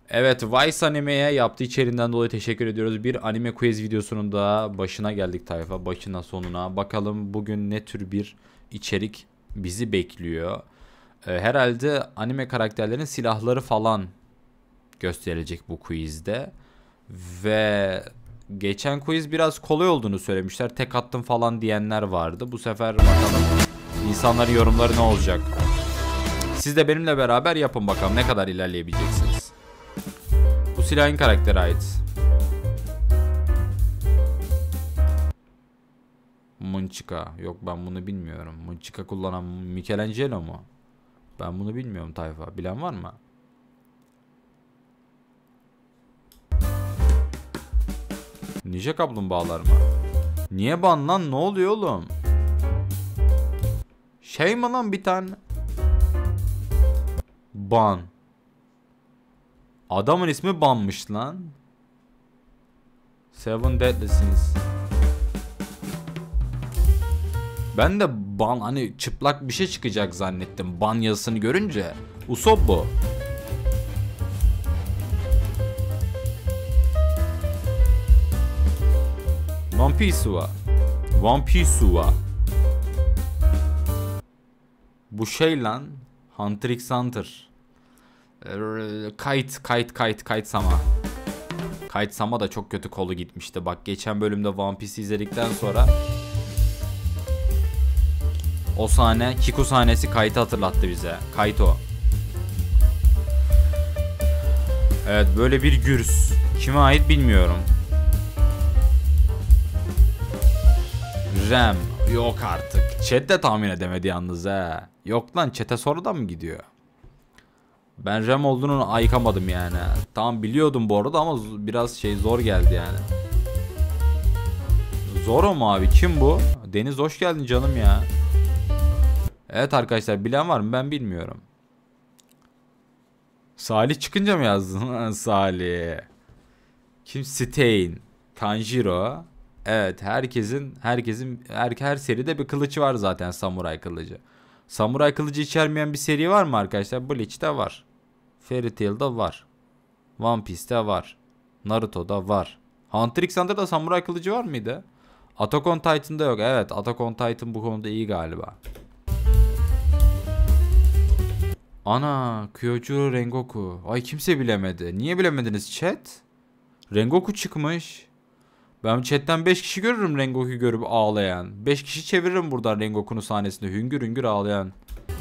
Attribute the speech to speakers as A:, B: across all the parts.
A: Evet, Vice Anime'ye yaptığı içeriğinden dolayı teşekkür ediyoruz. Bir anime quiz videosunun da başına geldik tayfa. Başına sonuna. Bakalım bugün ne tür bir içerik bizi bekliyor. Herhalde anime karakterlerin silahları falan gösterilecek bu quizde. Ve geçen quiz biraz kolay olduğunu söylemişler. Tek attım falan diyenler vardı. Bu sefer bakalım insanların yorumları ne olacak. Siz de benimle beraber yapın bakalım ne kadar ilerleyebileceksiniz. Bu silahın karaktere ait. Mınçika. Yok, ben bunu bilmiyorum. Mınçika kullanan Michelangelo mu? Ben bunu bilmiyorum tayfa. Bilen var mı? Ninja kaplumbağalar mı? Niye ban lan? Ne oluyor oğlum? Şey mi lan bir tane? Ban. Adamın ismi banmış lan. Seven Deadly Sins. Ben de ban, hani çıplak bir şey çıkacak zannettim ban yazısını görünce. Usopp bu. One Piece wa. One Piece wa. Bu şey lan. Hunter x Hunter. Kite Sama. Kite Sama da çok kötü kolu gitmişti. Bak geçen bölümde One Piece izledikten sonra o sahne, Kiku sahnesi Kite'ı hatırlattı bize. Kite o. Evet, böyle bir gürs. Kime ait bilmiyorum. Rem. Yok artık. Chat de tahmin edemedi yalnız he. Yok lan, chat'e sonradan mı gidiyor? Ben Rem olduğunu ayıkamadım yani. Tamam biliyordum bu arada ama biraz zor geldi yani. Zoro mu abi? Kim bu? Deniz hoş geldin canım ya. Evet arkadaşlar, bilen var mı? Ben bilmiyorum. Salih çıkınca mı yazdın? Salih. Kim? Stein. Tanjiro. Evet, her seride bir kılıcı var zaten, samuray kılıcı. Samuray kılıcı içermeyen bir seri var mı arkadaşlar? Bleach'te var. Fairy Tail'da var. One Piece'te var. Naruto'da var. Hunter x Hunter'da samuray kılıcı var mıydı? Attack on Titan'da yok. Evet, Attack on Titan bu konuda iyi galiba. Ana, Kyojuro Rengoku. Ay, kimse bilemedi. Niye bilemediniz chat? Rengoku çıkmış. Ben chatten 5 kişi görürüm Rengoku'yu görüp ağlayan. 5 kişi çeviririm buradan Rengoku'nun sahnesinde hüngür hüngür ağlayan.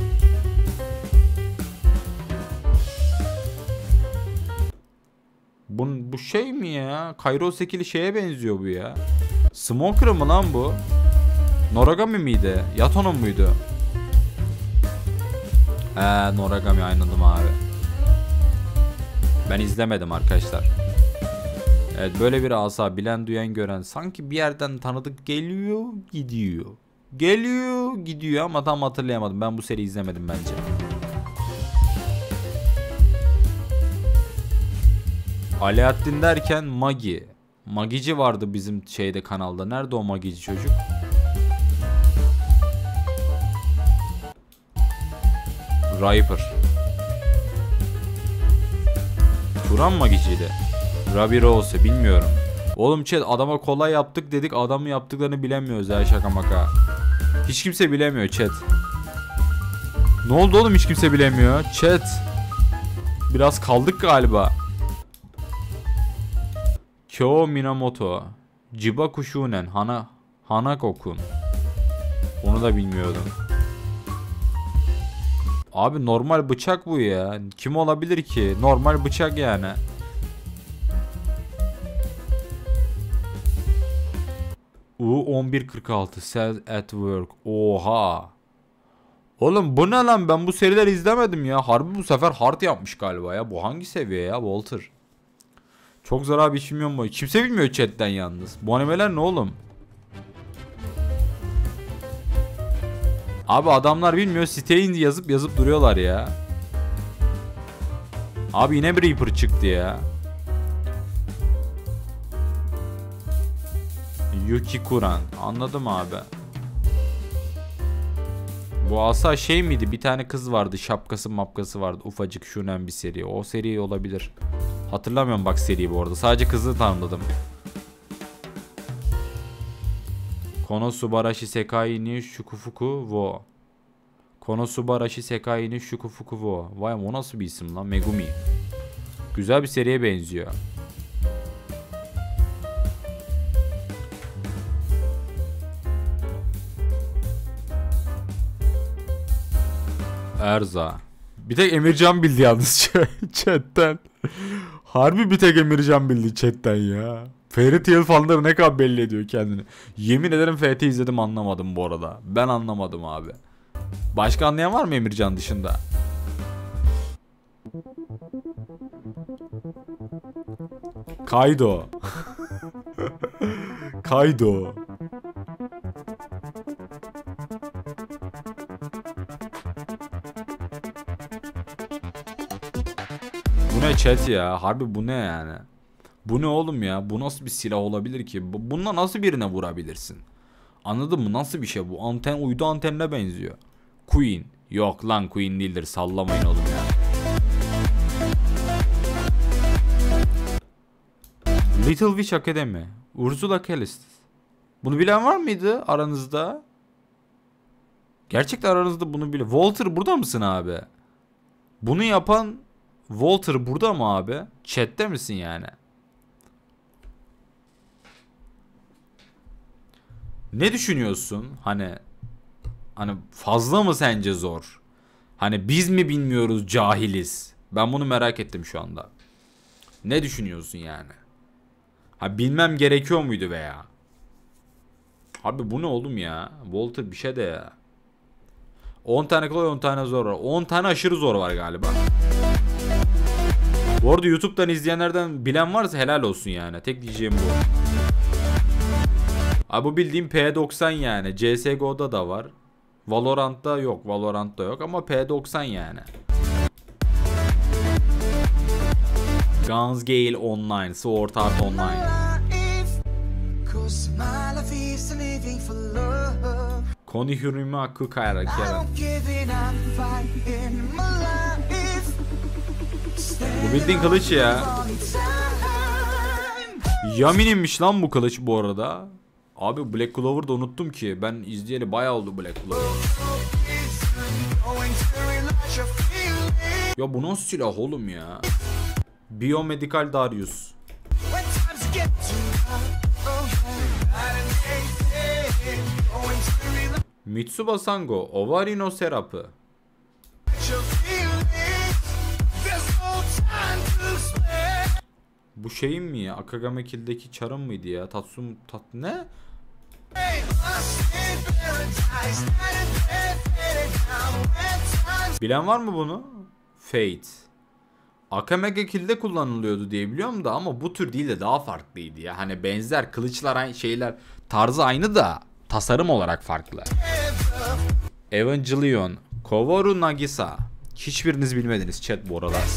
A: Bu şey mi ya? Kairos ekili şeye benziyor bu ya. Smoker mı lan bu? Noragami miydi? Yatono muydu? Noragami, anladım abi. Ben izlemedim arkadaşlar. Evet, böyle bir asa, bilen duyan gören sanki bir yerden tanıdık geliyor gidiyor. Geliyor gidiyor ama tam hatırlayamadım. Ben bu seriyi izlemedim bence. Alaaddin derken Magi. Magici vardı bizim kanalda. Nerede o Magici çocuk? Riper. Turan Magici'ydi. Ruby Rose bilmiyorum. Oğlum chat, adama kolay yaptık dedik, adamın yaptıklarını bilemiyoruz ya, şaka maka. Hiç kimse bilemiyor chat. Ne oldu oğlum, hiç kimse bilemiyor chat. Biraz kaldık galiba. Kyo Minamoto. Jibaku Shunen. Hanako-kun. Onu da bilmiyordum. Abi normal bıçak bu ya. Kim olabilir ki? Normal bıçak yani. U1146 Cells at Work. Oha. Oğlum bu ne lan? Ben bu serileri izlemedim ya. Harbi bu sefer hard yapmış galiba ya. Bu hangi seviye ya Walter? Çok zor abi, hiç bilmiyorum bu. Kimse bilmiyor chatten yalnız. Bu animeler ne oğlum? Abi adamlar bilmiyor. Siteyi yazıp duruyorlar ya. Abi yine bir Reaper çıktı ya. Yuki Kuran. Anladım abi. Bu asa şey miydi? Bir tane kız vardı. Şapkası mapkası vardı. Ufacık şunen bir seri. O seri olabilir. Hatırlamıyorum bak seriyi bu arada. Sadece kızı tanımladım. Konosubarashi Sekai ni Shukufuku wo. Konosubarashi Sekai ni Shukufuku wo. Vay, o nasıl bir isim lan? Megumi. Güzel bir seriye benziyor. Erza. Bir tek Emircan bildi yalnız chatten. Harbi bir tek Emircan bildi chatten ya. Fairy Tail fanları ne kadar belli ediyor kendini. Yemin ederim FT izledim, anlamadım bu arada. Ben anlamadım abi. Başka anlayan var mı Emircan dışında? Kaido. Kaido. Bu ne chat ya? Harbi bu ne yani? Bu ne oğlum ya? Bu nasıl bir silah olabilir ki? Bununla nasıl birine vurabilirsin? Anladın mı? Nasıl bir şey bu? Anten, uydu antenine benziyor. Queen. Yok lan, Queen değildir. Sallamayın oğlum ya. Little Witch Academy. Ursula Calist. Bunu bilen var mıydı aranızda? Gerçekten aranızda bunu bilen. Walter burada mısın abi? Bunu yapan Walter burada mı abi? Chat'te misin yani? Ne düşünüyorsun? Hani fazla mı sence zor? Hani biz mi bilmiyoruz, cahiliz? Ben bunu merak ettim şu anda. Ne düşünüyorsun yani? Ha, bilmem gerekiyor muydu veya? Abi bu ne oğlum ya? Walter bir şey de ya. 10 tane kolay, 10 tane zor var. 10 tane aşırı zor var galiba. Bu arada YouTube'dan izleyenlerden bilen varsa helal olsun yani. Tek diyeceğim bu. Abi bu bildiğim P90 yani. CSGO'da da var. Valorant'ta yok. Valorant'ta yok ama P90 yani. Guns Gale Online. Sword Art Online. Konihurimi Akku Kayra. Bu bildiğin kılıç ya. Yamin'inmiş lan bu kılıç bu arada. Abi Black Clover'da unuttum ki. Ben izleyeli bayağı oldu Black Clover. Ya bu nasıl silah oğlum ya? Biomedical Darius. Mitsuba Sango. Ovari no Serap'ı. Bu şeyin mi ya? Akagame Kill'deki çarın mıydı ya? Ne? Bilen var mı bunu? Fate. Akagame Kill'de kullanılıyordu diye biliyorum da ama bu tür değil de daha farklıydı ya. Hani benzer kılıçlar, şeyler tarzı aynı da tasarım olarak farklı. Evangelion. Kovoru Nagisa. Hiçbiriniz bilmediniz chat bu aralar.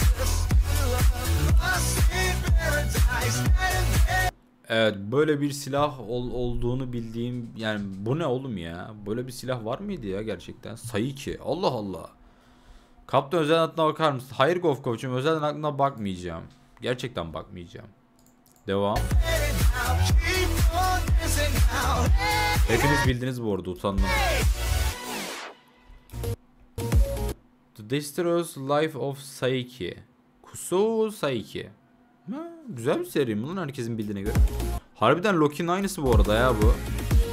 A: Evet, böyle bir silah olduğunu bildiğim yani. Bu ne oğlum ya? Böyle bir silah var mıydı ya gerçekten? Saiki. Allah Allah. Kaptan özel adına bakar mısın? Hayır Gofkov'cum, özel adına bakmayacağım. Gerçekten bakmayacağım. Devam. Hepiniz bildiniz bu arada, utandım. The Destroyer's Life of Saiki. Kusou Saiki. Ha, güzel bir seri mi lan herkesin bildiğine göre? Harbiden Loki'nin aynısı bu arada ya bu.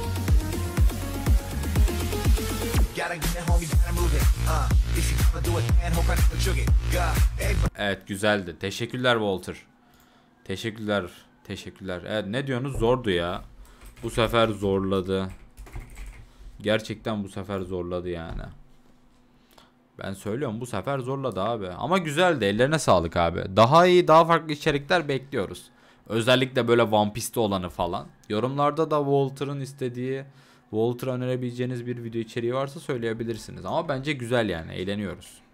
A: Evet, güzeldi. Teşekkürler Walter. Teşekkürler. Teşekkürler. Evet, ne diyorsunuz? Zordu ya. Bu sefer zorladı. Gerçekten bu sefer zorladı yani. Ben söylüyorum, bu sefer zorladı abi. Ama güzeldi. Ellerine sağlık abi. Daha iyi, daha farklı içerikler bekliyoruz. Özellikle böyle One Piece'te olanı falan. Yorumlarda da Walter'ın istediği, Walter'a önerebileceğiniz bir video içeriği varsa söyleyebilirsiniz. Ama bence güzel yani. Eğleniyoruz.